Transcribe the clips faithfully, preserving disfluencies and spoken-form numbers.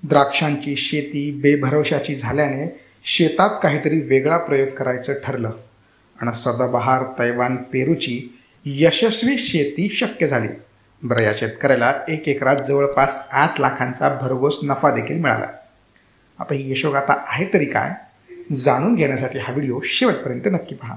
द्राक्षांची शेती बेभरवशाची झाल्याने शेतात काहीतरी वेगळा प्रयोग करायचं ठरलं आणि सदाबहार तैवान पेरूची यशस्वी शेती शक्य झाली. बरं, या शेतकऱ्याला एक एकरात जवळपास आठ लाखांचा भरघोस नफा देखील मिळाला. आता ही यशोगाथा आहे तरी काय, जाणून घेण्यासाठी हा व्हिडिओ शेवटपर्यंत नक्की पहा.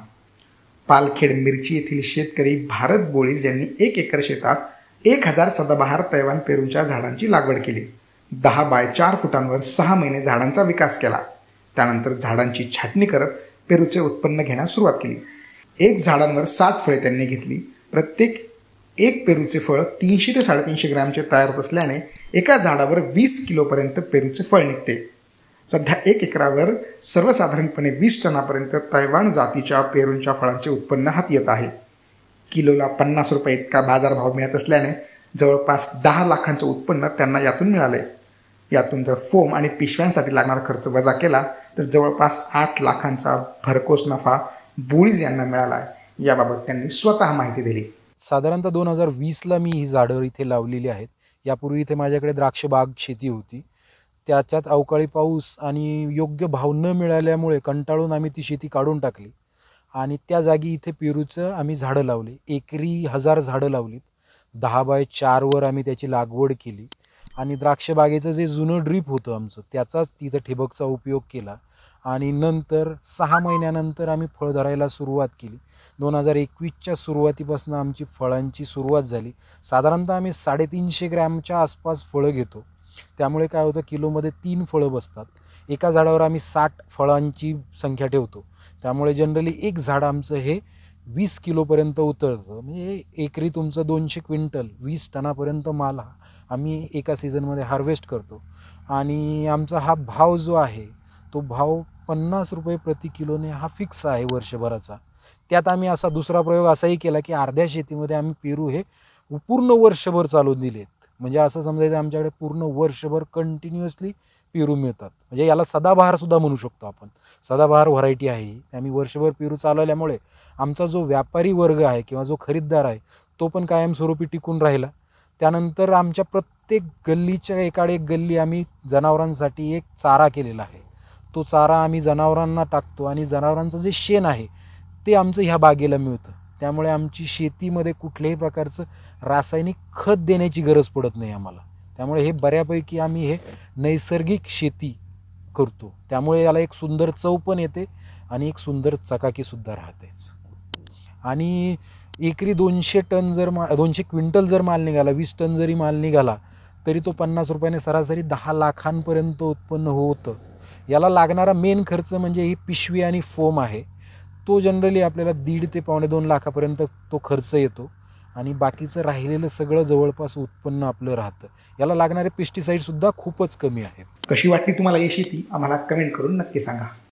पालखेड मिरची येथील शेतकरी भारत बोळीज यांनी एक एकर शेतात एक हजार सदाबहार तैवान पेरूंच्या झाडांची लागवड केली. दहा बाय चार फुटांवर सहा महिने झाडांचा विकास केला. त्यानंतर झाडांची छाटणी करत पेरूचे उत्पन्न घेण्यास सुरुवात केली. एक झाडांवर साठ फळे त्यांनी घेतली. प्रत्येक एक पेरूचे फळ तीनशे ते साडेतीनशे ग्रॅमचे तयार होत असल्याने एका झाडावर वीस किलोपर्यंत पेरूचे फळ निघते. सध्या एक एकरावर सर्वसाधारणपणे वीस टनापर्यंत तैवान जातीच्या पेरूंच्या फळांचे उत्पन्न हाती येत आहे. किलोला पन्नास रुपये इतका बाजारभाव मिळत असल्याने जवळपास दहा लाखांचं उत्पन्न त्यांना यातून मिळाले. यातून जर फोम आणि पिशव्यांसाठी लागणारा खर्च वजा केला तर जवळपास आठ लाखांचा भरघोस नफा बोळीज यांना मिळाला आहे. याबाबत त्यांनी स्वतः माहिती दिली. साधारणतः दोन हजार वीसला मी ही झाडं इथे लावलेली आहेत. यापूर्वी इथे माझ्याकडे द्राक्ष बाग शेती होती. त्याच्यात अवकाळी पाऊस आणि योग्य भाव न मिळाल्यामुळे कंटाळून आम्ही ती शेती काढून टाकली आणि त्या जागी इथे पेरूचं आम्ही झाडं लावली. एकरी हजार झाडं लावलीत. दहा बाय चारवर आम्ही त्याची लागवड केली आणि द्राक्ष बागेचं जे जुनं ड्रीप होतं आमचं त्याचाच तिथं ठिबकचा उपयोग केला आणि नंतर सहा महिन्यानंतर आम्ही फळ धरायला सुरुवात केली. दोन हजार एकवीसच्या सुरुवातीपासून आमची फळांची सुरुवात झाली. साधारणतः आम्ही साडेतीनशे ग्रॅमच्या आसपास फळं घेतो. त्यामुळे काय होतं, किलोमध्ये तीन फळं बसतात. एका झाडावर आम्ही साठ फळांची संख्या ठेवतो. त्यामुळे जनरली एक झाड आमचं हे वीस किलोपर्यंत उतरतं. म्हणजे एकरी तुमचं दोनशे क्विंटल वीस टनापर्यंत माल हा आम्ही एका सीझनमध्ये हार्वेस्ट करतो. आणि आमचा हा भाव जो आहे तो भाव पन्नास रुपये प्रति किलोने हा फिक्स आहे वर्षभराचा. त्यात आम्ही असा दुसरा प्रयोग असाही केला की अर्ध्या शेतीमध्ये आम्ही पेरू हे पूर्ण वर्षभर चालवून दिलेत. म्हणजे असं समजायचं आमच्याकडे पूर्ण वर्षभर कंटिन्युअसली पेरू मिळतात. म्हणजे याला सदाबहारसुद्धा म्हणू शकतो आपण. सदाबहार व्हरायटी आहे. आम्ही वर्षभर पेरू चालवल्यामुळे आमचा जो व्यापारी वर्ग आहे किंवा जो खरीददार आहे तो पण कायमस्वरूपी टिकून राहिला. त्यानंतर आमच्या प्रत्येक गल्लीच्या एकाड एक गल्ली आम्ही जनावरांसाठी एक चारा केलेला आहे. तो चारा आम्ही जनावरांना टाकतो आणि जनावरांचं जे शेण आहे ते आमचं ह्या बागेला मिळतं. त्यामुळे आमची शेतीमध्ये कुठल्याही प्रकारचं रासायनिक खत देण्याची गरज पडत नाही आम्हाला. त्यामुळे हे बऱ्यापैकी आम्ही हे नैसर्गिक शेती करतो. त्यामुळे याला एक सुंदर चव पण येते आणि एक सुंदर चकाकीसुद्धा राहतेच. आणि एकरी दोनशे टन जर मा दोनशे क्विंटल जर माल निघाला, वीस टन जरी माल निघाला तरी तो पन्नास रुपयाने सरासरी दहा लाखांपर्यंत उत्पन्न होतं. याला लागणारा मेन खर्च म्हणजे ही पिशवी आणि फोम आहे. तो जनरली आपल्याला दीड ते पावणे दोन लाखापर्यंत तो खर्च येतो आणि बाकीचं राहिलेलं सगळं जवळपास उत्पन्न आपलं राहतं. याला लागणारे पेस्टिसाईडसुद्धा खूपच कमी आहेत. कशी वाटली तुम्हाला ही शेती आम्हाला कमेंट करून नक्की सांगा.